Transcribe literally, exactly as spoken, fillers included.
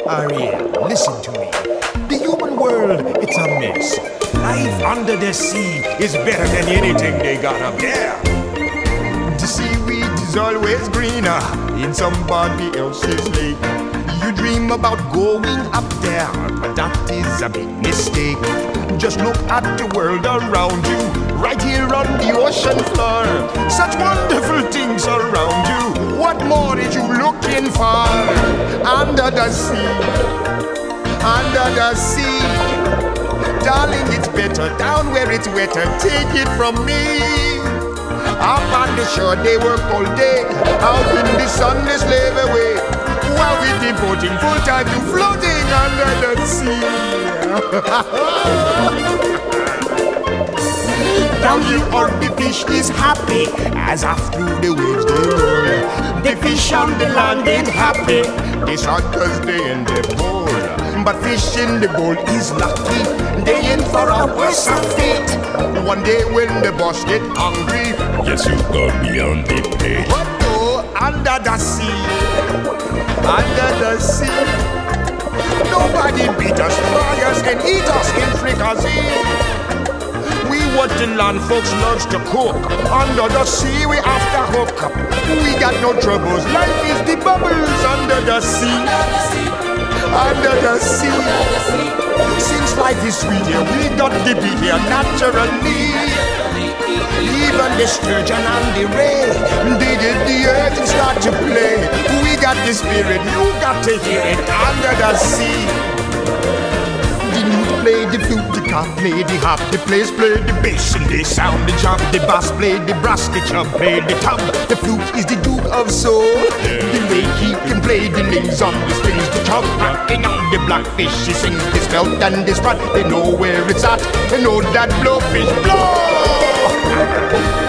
Ariel, listen to me. The human world, it's a mess. Life under the sea is better than anything they got up there. The seaweed is always greener in somebody else's lake. You dream about going up there, but that is a big mistake. Just look at the world around you, right here on the ocean floor. Such wonderful things around you. What more are you looking for? Under the sea, under the sea. Darling, it's better down where it's wetter. Take it from me. Up on the shore they work all day, out in the sun they slave away, while we devoting full time to floating under the sea. Down here on the fish is happy, as off through the waves they roll. The fish on the land ain't happy, they shot cause they in the bowl. But fish in the bowl is lucky, they in for a worse fate. One day when the boss get hungry, yes, you got me on the plate. But oh, under the sea, under the sea, nobody beat us, fry us, and eat us in fricassee. We what the land folks loves to cook. Under the sea we have to hook up. We got no troubles, life is the bubbles under the sea. Under the sea. Since life is sweet here, we got to be here naturally. Even the sturgeon and the ray, they did the earth and start to play. We got the spirit, you got to hear it under the sea. Play the flute, the cop, play the hop, the players play the bass and they sound the job. The bass play the brass, the chub play the tub. The flute is the duke of soul. Yeah. The way he can play the names on the strings, the chub rocking on the blackfish. He sings this belt and this rod. They know where it's at. They know that blowfish blow.